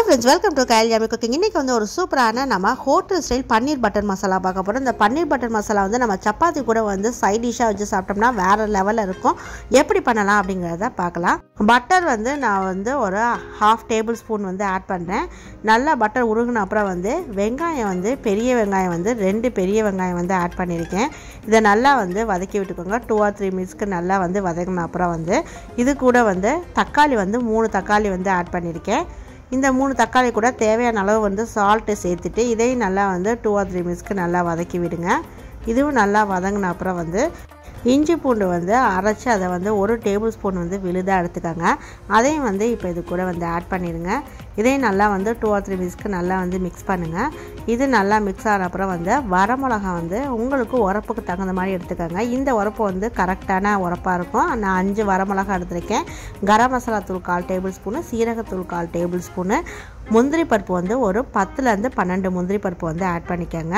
Hi friends, welcome to Kyle Yummy Cooking. இன்னைக்கு வந்து ஒரு சூப்பரான நம்ம hotel style paneer butter masala பார்க்க போறோம். இந்த பன்னீர் பட்டர் மசாலா வந்து நம்ம சப்பாத்தி கூட வந்து சைட் டிஷ்ஷா வச்சு சாப்பிட்டோம்னா வேற லெவல்ல இருக்கும். எப்படி பண்ணலாம் அப்படிங்கறத பார்க்கலாம். பட்டர் வந்து நான் வந்து ஒரு 1/2 டேபிள் ஸ்பூன் வந்து ஆட் பண்றேன். நல்லா பட்டர் உருகுன அப்புறம் வந்து வெங்காயம் வந்து பெரிய வெங்காயம் வந்து 2 பெரிய வெங்காயம் வந்து ஆட் பண்ணியிருக்கேன். இதை நல்லா வந்து வதக்கி விட்டுக்கோங்க. 2 or 3 மினிட்ஸ்க்கு நல்லா வந்து வதக்கின அப்புறம் வந்து இது கூட வந்து தக்காளி வந்து 3 தக்காளி வந்து ஆட் பண்ணியிருக்கேன். இந்த 3 தக்காளி கூட தேவையான அளவு வந்து சால்ட்டு சேர்த்துட்டு இதையும் நல்லா வந்து 2 or 3 மினிட்ஸ்க்கு நல்லா வதக்கி விடுங்க. இதுவும் நல்லா வதங்கின அப்புறம் வந்து இஞ்சி பூண்டு வந்து அரைச்சி அதை வந்து 1 டேபிள் ஸ்பூன் வந்து விழுதாக எடுத்துக்கோங்க. அதையும் வந்து இப்போ இது கூட வந்து ஆட் பண்ணிடுங்க. இதையும் நல்லா வந்து 2 or 3 மினிட்ஸ்க்கு நல்லா வந்து மிக்ஸ் பண்ணுங்கள். இது நல்லா மிக்ஸ் ஆன அப்புறம் வந்து வரமிளகா வந்து உங்களுக்கு உரப்புக்கு தகுந்த மாதிரி எடுத்துக்கோங்க. இந்த உரப்பு வந்து கரெக்டான உரப்பாக இருக்கும். நான் 5 வரமிளகா எடுத்துருக்கேன். கரம் மசாலா தூள் 1/4 டேபிள் ஸ்பூனு, சீரகத்தூள் 1/4 டேபிள் ஸ்பூனு, முந்திரி பருப்பு வந்து ஒரு 10லேருந்து 12 முந்திரி பருப்பு வந்து ஆட் பண்ணிக்கோங்க.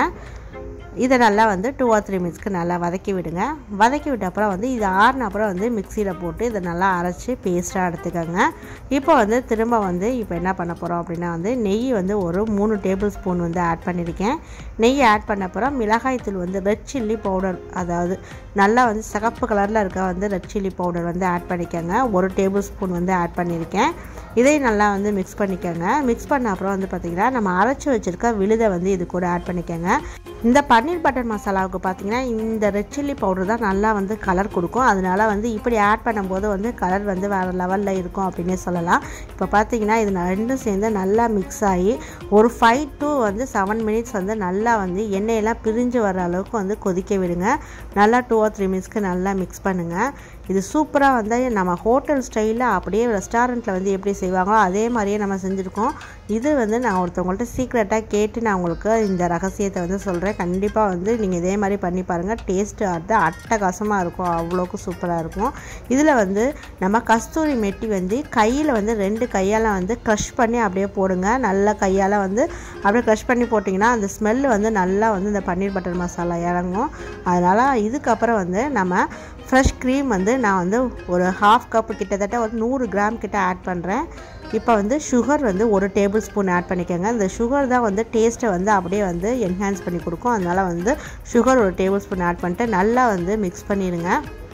இதை நல்லா வந்து 2 or 3 மினிட்ஸ்க்கு நல்லா வதக்கி விடுங்க. வதக்கி விட்ட அப்புறம் வந்து இது ஆறின அப்புறம் வந்து மிக்சியில் போட்டு இதை நல்லா அரைச்சி பேஸ்ட்டாக எடுத்துக்கோங்க. இப்போ வந்து திரும்ப வந்து இப்போ என்ன பண்ண போகிறோம் அப்படின்னா வந்து நெய் வந்து ஒரு 3 டேபிள் ஸ்பூன் வந்து ஆட் பண்ணியிருக்கேன். நெய் ஆட் பண்ண அப்புறம் மிளகாய் தூள் வந்து ரெட் சில்லி பவுடர், அதாவது நல்லா வந்து சிகப்பு கலரில் இருக்க வந்து ரெட் சில்லி பவுடர் வந்து ஆட் பண்ணிக்கோங்க. 1 டேபிள் ஸ்பூன் வந்து ஆட் பண்ணியிருக்கேன். இதையும் நல்லா வந்து மிக்ஸ் பண்ணிக்கோங்க. மிக்ஸ் பண்ண அப்புறம் வந்து பார்த்திங்கன்னா நம்ம அரைச்சி வச்சுருக்க விழுதை வந்து இது கூட ஆட் பண்ணிக்கோங்க. இந்த பன்னீர் பட்டர் மசாலாவுக்கு பார்த்திங்கன்னா இந்த ரெட் சில்லி பவுடர் தான் நல்லா வந்து கலர் கொடுக்கும். அதனால வந்து இப்படி ஆட் பண்ணும்போது வந்து கலர் வந்து வேறு லெவலில் இருக்கும் அப்படின்னே சொல்லலாம். இப்போ பார்த்திங்கன்னா இது ரெண்டும் சேர்ந்து நல்லா மிக்ஸ் ஆகி ஒரு 5 to 7 மினிட்ஸ் வந்து நல்லா வந்து எண்ணெயெல்லாம் பிரிஞ்சு வர அளவுக்கு வந்து கொதிக்க விடுங்க. நல்லா 2 or 3 மினிட்ஸ்க்கு நல்லா மிக்ஸ் பண்ணுங்கள். இது சூப்பராக வந்து நம்ம ஹோட்டல் ஸ்டைலில் அப்படியே ரெஸ்டாரண்ட்டில் வந்து எப்படி செய்வாங்களோ அதே மாதிரியே நம்ம செஞ்சுருக்கோம். இது வந்து நான் ஒருத்தவங்கள்ட்ட சீக்ரெட்டாக கேட்டு நான் உங்களுக்கு இந்த ரகசியத்தை வந்து சொல்கிறேன். கண்டிப்பாக வந்து நீங்கள் இதே மாதிரி பண்ணி பாருங்கள். டேஸ்ட்டு அட்டகாசமாக இருக்கும். அவ்வளோக்கு சூப்பராக இருக்கும். இதில் வந்து நம்ம கஸ்தூரி மெட்டி வந்து கையில் வந்து 2 கையால் வந்து க்ரஷ் பண்ணி அப்படியே போடுங்க. நல்லா கையால் வந்து அப்படியே க்ரஷ் பண்ணி போட்டிங்கன்னா அந்த ஸ்மெல்லு வந்து நல்லா வந்து இந்த பன்னீர் பட்டர் மசாலா இறங்கும். அதனால் இதுக்கப்புறம் வந்து நம்ம ஃப்ரெஷ் க்ரீம் வந்து நான் வந்து ஒரு 1/2 கப்பு கிட்டத்தட்ட ஒரு 100 கிராம் கிட்ட ஆட் பண்ணுறேன். இப்போ வந்து சுகர் வந்து 1 டேபிள் ஸ்பூன் ஆட் பண்ணிக்கோங்க. இந்த சுகர் தான் வந்து டேஸ்ட்டை வந்து அப்படியே வந்து என்ஹான்ஸ் பண்ணி கொடுக்கும். அதனால் வந்து சுகர் 1 டேபிள் ஸ்பூன் ஆட் பண்ணிட்டு நல்லா வந்து மிக்ஸ் பண்ணிடுங்க.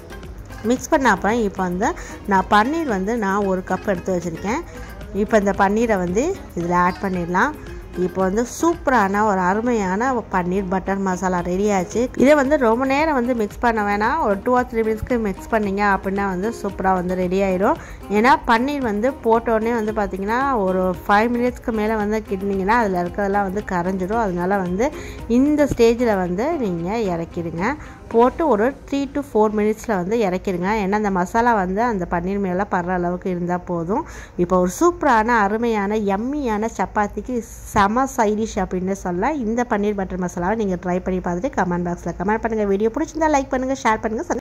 மிக்ஸ் பண்ண அப்புறம் இப்போ வந்து நான் பன்னீர் வந்து நான் 1 கப் எடுத்து வச்சுருக்கேன். இப்போ இந்த பன்னீரை வந்து இதில் ஆட் பண்ணிடலாம். இப்போ வந்து சூப்பரான ஒரு அருமையான பன்னீர் பட்டர் மசாலா ரெடி ஆச்சு. இதை வந்து ரொம்ப நேரம் வந்து மிக்ஸ் பண்ண வேணாம். ஒரு 2 or 3 மினிட்ஸ்க்கு மிக்ஸ் பண்ணிங்க அப்படின்னா வந்து சூப்பராக வந்து ரெடி ஆகிடும். ஏன்னா பன்னீர் வந்து போட்டோடனே வந்து பார்த்திங்கன்னா ஒரு 5 மினிட்ஸ்க்கு மேலே வந்து கிட்டினீங்கன்னா அதில் இருக்கிறதெல்லாம் வந்து கரைஞ்சிடும். அதனால வந்து இந்த ஸ்டேஜில் வந்து நீங்கள் இறக்கிடுங்க. போட்டு ஒரு 3 to 4 மினிட்ஸில் வந்து இறக்கிடுங்க. ஏன்னா அந்த மசாலா வந்து அந்த பன்னீர் மேலே படுற அளவுக்கு இருந்தால் போதும். இப்போ ஒரு சூப்பரான அருமையான யம்மியான சப்பாத்திக்கு செம சைடிஷ் அப்படின்னு சொல்லலாம். இந்த பன்னீர் பட்டர் மசாலாவை நீங்கள் ட்ரை பண்ணி பார்த்துட்டு கமெண்ட் பாக்ஸில் கமெண்ட் பண்ணுங்கள். வீடியோ பிடிச்சிருந்தா லைக் பண்ணுங்கள், ஷேர் பண்ணுங்கள்.